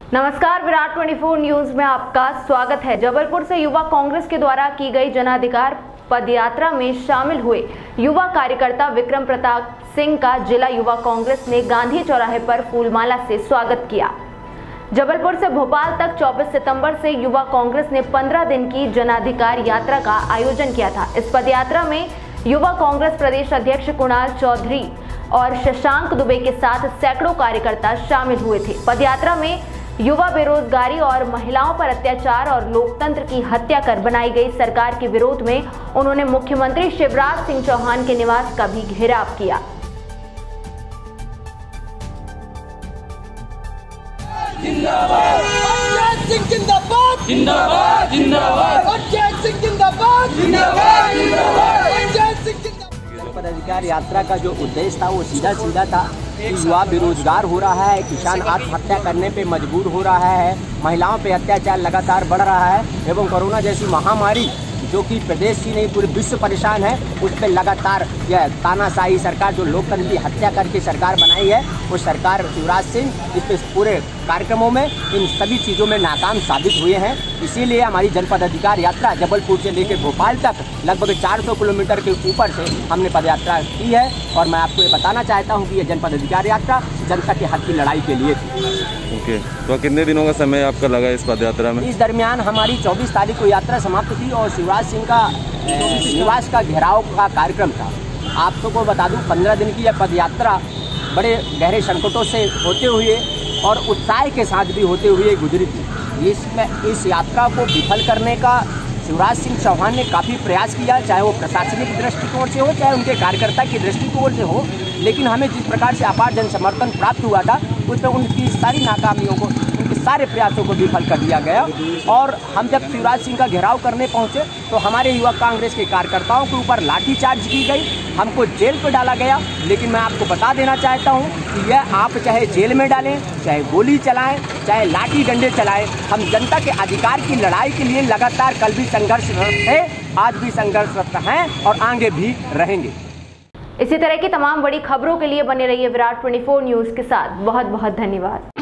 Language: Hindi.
नमस्कार, विराट 24 न्यूज में आपका स्वागत है। जबलपुर से युवा कांग्रेस के द्वारा की गई जनाधिकार पदयात्रा में शामिल हुए युवा कार्यकर्ता विक्रम प्रताप सिंह का जिला युवा कांग्रेस ने गांधी चौराहे पर फूलमाला से स्वागत किया। जबलपुर से भोपाल तक 24 सितंबर से युवा कांग्रेस ने 15 दिन की जनाधिकार यात्रा का आयोजन किया था। इस पदयात्रा में युवा कांग्रेस प्रदेश अध्यक्ष कुणाल चौधरी और शशांक दुबे के साथ सैकड़ों कार्यकर्ता शामिल हुए थे। पदयात्रा में युवा बेरोजगारी और महिलाओं पर अत्याचार और लोकतंत्र की हत्या कर बनाई गई सरकार के विरोध में उन्होंने मुख्यमंत्री शिवराज सिंह चौहान के निवास का भी घेराव किया। जिंदाबाद जिंदाबाद जिंदाबाद जिंदाबाद पदाधिकार यात्रा का जो उद्देश्य था वो सीधा था कि युवा बेरोजगार हो रहा है, किसान आत्महत्या करने पे मजबूर हो रहा है, महिलाओं पे अत्याचार लगातार बढ़ रहा है एवं कोरोना जैसी महामारी जो कि प्रदेश ही नहीं पूरे विश्व परेशान है, उस पर लगातार यह तानाशाही सरकार जो लोकतंत्र की हत्या करके सरकार बनाई है, वो सरकार शिवराज सिंह इस पूरे कार्यक्रमों में इन सभी चीज़ों में नाकाम साबित हुए हैं। इसीलिए हमारी जनपद अधिकार यात्रा जबलपुर से लेकर भोपाल तक लगभग 400 किलोमीटर के ऊपर से हमने पदयात्रा की है और मैं आपको ये बताना चाहता हूँ कि यह जनपद अधिकार यात्रा जनता के हक की लड़ाई के लिए थी। ओके, तो कितने दिनों का समय आपका लगा इस पदयात्रा में? इस दरमियान हमारी 24 तारीख को यात्रा समाप्त थी और शिवराज सिंह का निवास का घेराव का कार्यक्रम था। आप सबको बता दूं 15 दिन की यह पदयात्रा बड़े गहरे संकटों से होते हुए और उत्साह के साथ भी होते हुए गुजरी थी। इस यात्रा को विफल करने का शिवराज सिंह चौहान ने काफ़ी प्रयास किया, चाहे वो प्रशासनिक दृष्टिकोण से हो चाहे उनके कार्यकर्ता की दृष्टिकोण से हो, लेकिन हमें जिस प्रकार से अपार जन समर्थन प्राप्त हुआ था उसमें उनकी सारी नाकामियों को, उनके सारे प्रयासों को विफल कर दिया गया। और हम जब शिवराज सिंह का घेराव करने पहुंचे तो हमारे युवा कांग्रेस के कार्यकर्ताओं के ऊपर लाठीचार्ज की गई, हमको जेल पर डाला गया। लेकिन मैं आपको बता देना चाहता हूं कि यह आप चाहे जेल में डालें, चाहे गोली चलाएं, चाहे लाठी डंडे चलाएं, हम जनता के अधिकार की लड़ाई के लिए लगातार कल भी संघर्षरत है, आज भी संघर्षरत हैं और आगे भी रहेंगे। इसी तरह की तमाम बड़ी खबरों के लिए बने रहिए विराट 24 न्यूज के साथ। बहुत बहुत धन्यवाद।